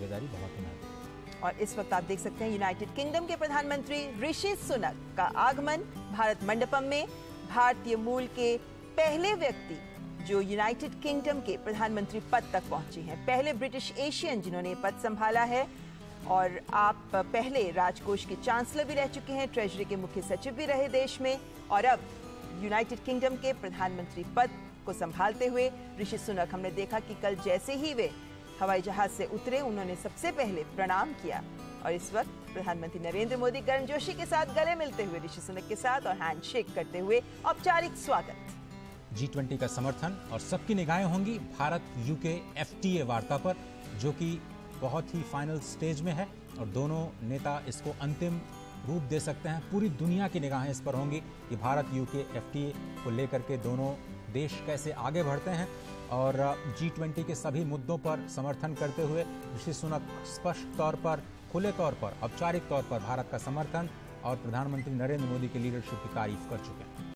भागीदारी बहुत ही महत्वपूर्ण। और इस वक्त आप देख सकते हैं यूनाइटेड किंगडम के प्रधानमंत्री ऋषि सुनक का आगमन भारत मंडपम में। भारतीय मूल के पहले व्यक्ति जो यूनाइटेड किंगडम के प्रधानमंत्री पद तक पहुंचे हैं, पहले ब्रिटिश एशियन जिन्होंने पद संभाला है। और आप पहले राजकोष के चांसलर भी रह चुके हैं, ट्रेजरी के मुख्य सचिव भी रहे देश में, और अब यूनाइटेड किंगडम के प्रधानमंत्री पद को संभालते हुए ऋषि सुनक, हमने देखा कि कल जैसे ही वे हवाई जहाज से उतरे उन्होंने सबसे पहले प्रणाम किया। और इस वक्त प्रधानमंत्री नरेंद्र मोदी गर्मजोशी के साथ गले मिलते हुए ऋषि सुनक के साथ और हैंडशेक करते हुए औपचारिक स्वागत। G20 का समर्थन और सबकी निगाहें होंगी भारत यूके FTA वार्ता पर, जो कि बहुत ही फाइनल स्टेज में है और दोनों नेता इसको अंतिम रूप दे सकते हैं। पूरी दुनिया की निगाहें इस पर होंगी कि भारत यूके FTA को लेकर के दोनों देश कैसे आगे बढ़ते हैं। और G20 के सभी मुद्दों पर समर्थन करते हुए ऋषि सुनक स्पष्ट तौर पर, खुले तौर पर, औपचारिक तौर पर भारत का समर्थन और प्रधानमंत्री नरेंद्र मोदी की लीडरशिप की तारीफ कर चुके हैं।